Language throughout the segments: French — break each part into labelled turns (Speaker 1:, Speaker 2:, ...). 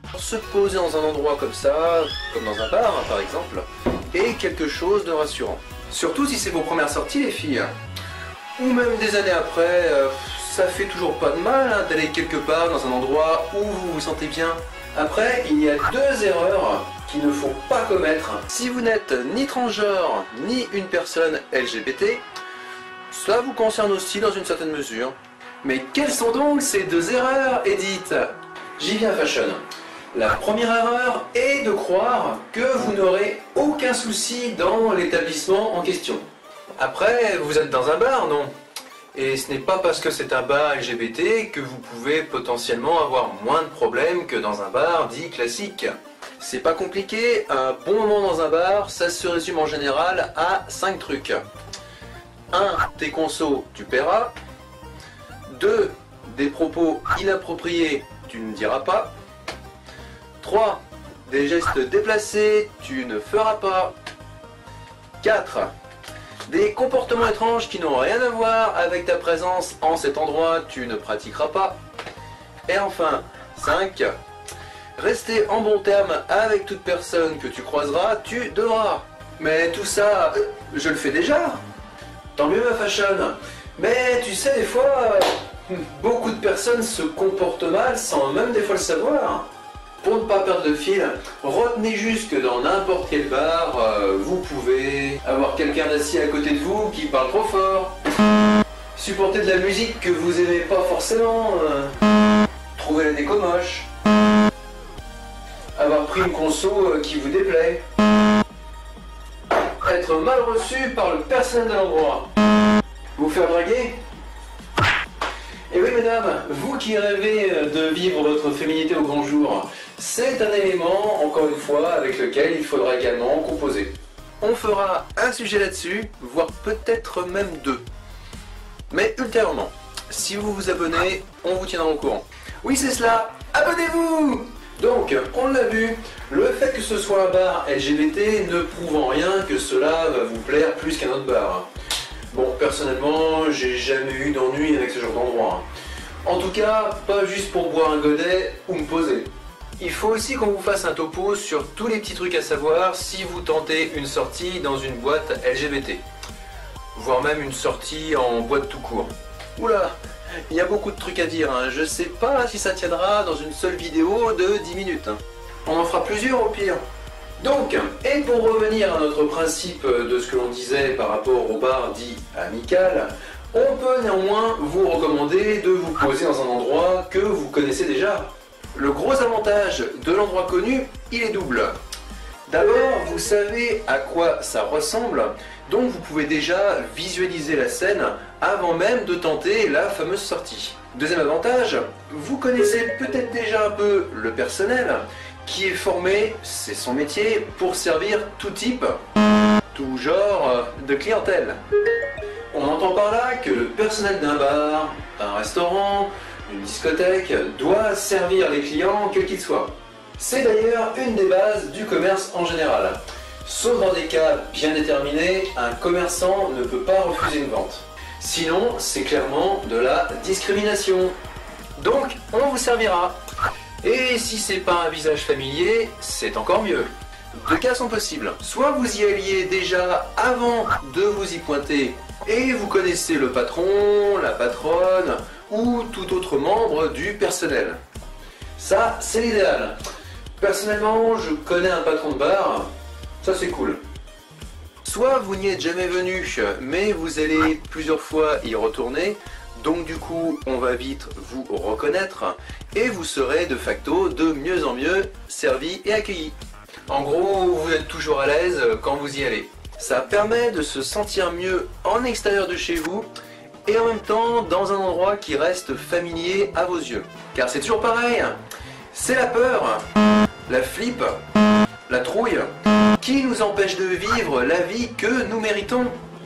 Speaker 1: Se poser dans un endroit comme ça, comme dans un bar hein, par exemple, est quelque chose de rassurant. Surtout si c'est vos premières sorties les filles. Ou même des années après, ça fait toujours pas de mal hein, d'aller quelque part dans un endroit où vous vous sentez bien. Après, il y a deux erreurs qu'il ne faut pas commettre. Si vous n'êtes ni transgenre, ni une personne LGBT, cela vous concerne aussi dans une certaine mesure. Mais quelles sont donc ces deux erreurs, Edith? J'y viens fashion. La première erreur est de croire que vous n'aurez aucun souci dans l'établissement en question. Après, vous êtes dans un bar, non? Et ce n'est pas parce que c'est un bar LGBT que vous pouvez potentiellement avoir moins de problèmes que dans un bar dit classique. C'est pas compliqué, un bon moment dans un bar, ça se résume en général à 5 trucs. 1. Tes consos, tu paieras. 2. Des propos inappropriés, tu ne diras pas. 3. Des gestes déplacés, tu ne feras pas. 4. Des comportements étranges qui n'ont rien à voir avec ta présence en cet endroit, tu ne pratiqueras pas. Et enfin, 5. Rester en bon terme avec toute personne que tu croiseras, tu devras. Mais tout ça, je le fais déjà. Tant mieux ma fashion. Mais tu sais, des fois, beaucoup de personnes se comportent mal sans même des fois le savoir. Pour ne pas perdre de fil, retenez juste que dans n'importe quel bar, vous pouvez avoir quelqu'un assis à côté de vous qui parle trop fort, supporter de la musique que vous aimez pas forcément, trouver la déco moche, avoir pris une conso qui vous déplaît, être mal reçu par le personnel de l'endroit, vous faire draguer. Et oui mesdames, vous qui rêvez de vivre votre féminité au grand jour, c'est un élément, encore une fois, avec lequel il faudra également composer. On fera un sujet là-dessus, voire peut-être même deux. Mais ultérieurement, si vous vous abonnez, on vous tiendra au courant. Oui c'est cela, abonnez-vous! Donc, on l'a vu, le fait que ce soit un bar LGBT ne prouve en rien que cela va vous plaire plus qu'un autre bar. Bon, personnellement, j'ai jamais eu d'ennui avec ce genre d'endroit. En tout cas, pas juste pour boire un godet ou me poser. Il faut aussi qu'on vous fasse un topo sur tous les petits trucs à savoir si vous tentez une sortie dans une boîte LGBT. Voire même une sortie en boîte tout court. Oula, il y a beaucoup de trucs à dire, hein. Je sais pas si ça tiendra dans une seule vidéo de 10 minutes. On en fera plusieurs au pire. Donc, et pour revenir à notre principe de ce que l'on disait par rapport au bar dit amical, on peut néanmoins vous recommander de vous poser dans un endroit que vous connaissez déjà. Le gros avantage de l'endroit connu, il est double. D'abord, vous savez à quoi ça ressemble, donc vous pouvez déjà visualiser la scène avant même de tenter la fameuse sortie. Deuxième avantage, vous connaissez peut-être déjà un peu le personnel, qui est formé, c'est son métier, pour servir tout type, tout genre de clientèle. On entend par là que le personnel d'un bar, d'un restaurant, d'une discothèque doit servir les clients quels qu'ils soient. C'est d'ailleurs une des bases du commerce en général. Sauf dans des cas bien déterminés, un commerçant ne peut pas refuser une vente. Sinon, c'est clairement de la discrimination. Donc, on vous servira. Et si c'est pas un visage familier, c'est encore mieux. Deux cas sont possibles. Soit vous y alliez déjà avant de vous y pointer et vous connaissez le patron, la patronne ou tout autre membre du personnel. Ça, c'est l'idéal. Personnellement, je connais un patron de bar, ça c'est cool. Soit vous n'y êtes jamais venu, mais vous allez plusieurs fois y retourner, donc du coup, on va vite vous reconnaître et vous serez de facto de mieux en mieux servi et accueilli. En gros, vous êtes toujours à l'aise quand vous y allez. Ça permet de se sentir mieux en extérieur de chez vous et en même temps dans un endroit qui reste familier à vos yeux. Car c'est toujours pareil, c'est la peur, la flippe, la trouille qui nous empêche de vivre la vie que nous méritons.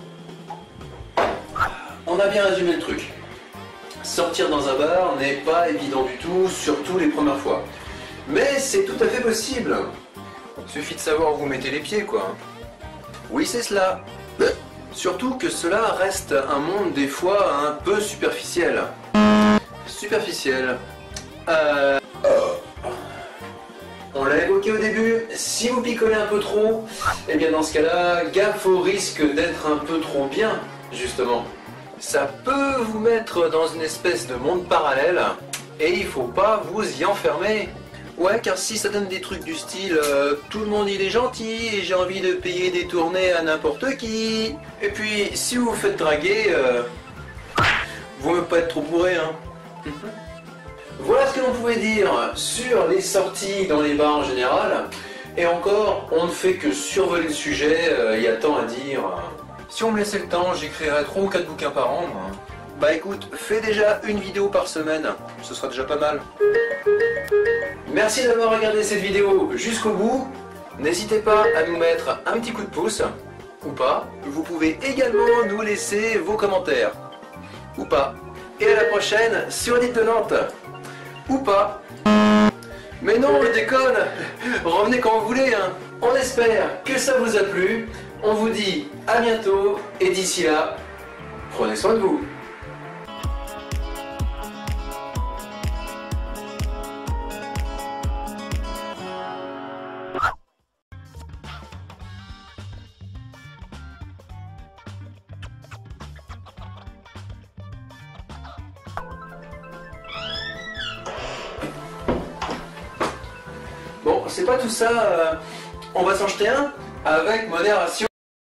Speaker 1: On a bien résumé le truc. Sortir dans un bar n'est pas évident du tout, surtout les premières fois. Mais c'est tout à fait possible. Suffit de savoir où vous mettez les pieds, quoi. Oui, c'est cela. Surtout que cela reste un monde des fois un peu superficiel. Superficiel. On l'a évoqué au début, si vous picolez un peu trop, eh bien dans ce cas-là, gaffe au risque d'être un peu trop bien, justement. Ça peut vous mettre dans une espèce de monde parallèle, et il faut pas vous y enfermer. Ouais, car si ça donne des trucs du style tout le monde il est gentil et j'ai envie de payer des tournées à n'importe qui. Et puis si vous vous faites draguer, vous ne pas être trop bourré, hein. Voilà ce que l'on pouvait dire sur les sorties dans les bars en général. Et encore, on ne fait que survoler le sujet, il y a tant à dire. Si on me laissait le temps, j'écrirais 3 ou 4 bouquins par an, moi. Bah écoute, fais déjà une vidéo par semaine, ce sera déjà pas mal. Merci d'avoir regardé cette vidéo jusqu'au bout. N'hésitez pas à nous mettre un petit coup de pouce, ou pas. Vous pouvez également nous laisser vos commentaires, ou pas. Et à la prochaine sur l'île de Nantes, ou pas. Mais non, je déconne. Revenez quand vous voulez, hein. On espère que ça vous a plu. On vous dit à bientôt, et d'ici là, prenez soin de vous. Bon, c'est pas tout ça, on va s'en jeter un avec modération.